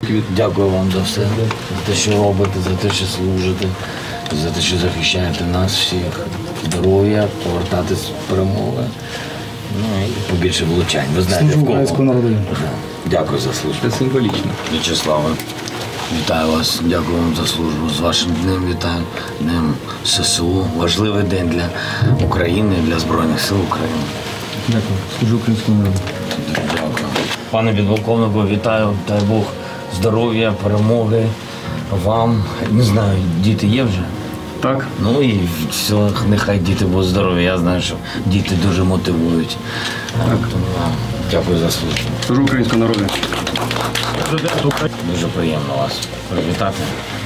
Дякую вам за все, за те, що робите, за те, що служите, за те, що захищаєте нас всіх. Здоров'я, повертатись з перемоги. Ну і побільше влучань. Ви знаєте, в кого. Дякую за службу. Це символічно. В'ячеславе, вітаю вас. Дякую вам за службу. З вашим днем вітаю. Днем ССУ. Важливий день для України, для Збройних сил України. Дякую. Служу українському народу. Дякую. Пане підполковнику, вітаю. Дай Бог здоров'я, перемоги вам. Не знаю, діти є вже? Так. Ну і все, нехай діти будуть здорові. Я знаю, що діти дуже мотивують. Так. Тому дякую за службу. Служу українському народу. Дуже приємно вас привітати.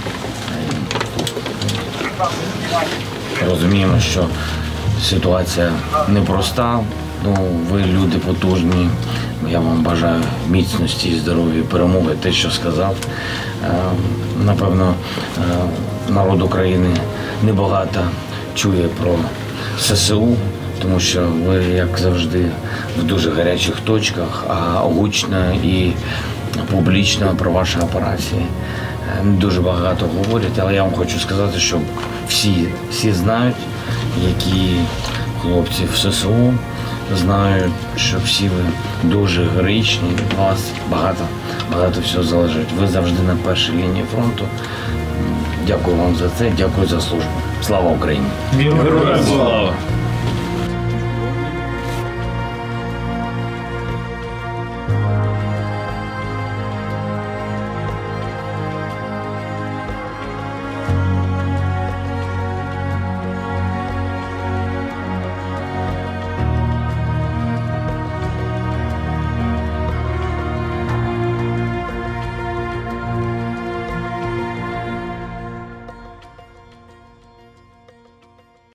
Розуміємо, що ситуація непроста. Ну, ви люди потужні. Я вам бажаю міцності, здоров'я, перемоги. Те, що сказав. Напевно, народ України небагато чує про ССУ, тому що ви, як завжди, в дуже гарячих точках, а гучно і публічно про ваші операції дуже багато говорять, але я вам хочу сказати, що всі знають, які хлопці в ССУ, знають, що всі ви дуже героїчні, від вас багато всього залежить. Ви завжди на першій лінії фронту. Дякую вам за це, дякую за службу. Слава Україні! Героям слава!